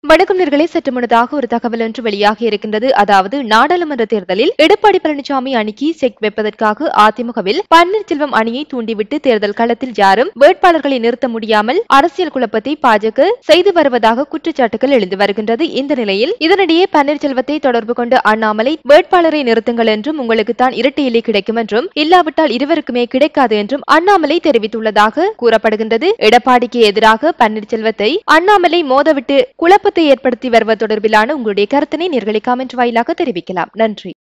வணக்கம் நேயர்களே, சற்று முன்னதாக ஒரு தகவல் ஒன்று வெளியாகி இருக்கின்றது. அதாவது நாடாளுமன்ற தேர்தலில் எடப்பாடி பழனிசாமி அணிக்கு செக் வைப்பதற்காக அதிமுகவில் பன்னீர்செல்வம் அணியை தூண்டிவிட்டு தேர்தல் களத்தில் யாரும் வேட்பாளர்களை நிறுத்த முடியாமல் அரசியல் குழப்பத்தை பாஜக செய்து வருவதாக குற்றச்சாட்டுகள் எழுந்து வருகின்றது. இந்த நிலையில் இதனிடையே பன்னீர்செல்வத்தை தொடர்பு கொண்டு அண்ணாமலை வேட்பாளரை நிறுத்துங்கள் என்றும் உங்களுக்குத்தான் இரட்டை இலை கிடைக்கும் என்றும் இல்லாவிட்டால் இருவருக்குமே கிடைக்காது என்றும் அண்ணாமலை தெரிவித்துள்ளதாக கூறப்படுகின்றது. எடப்பாடிக்கு எதிராக பன்னீர்செல்வத்தை அண்ணாமலை மோதவிட்டு குழப்பத்தை ஏற்படுத்தி வருவது தொடர்பிலான உங்களுடைய கருத்தினை நேயர்களே கமெண்ட் வாயிலாக தெரிவிக்கலாம். நன்றி.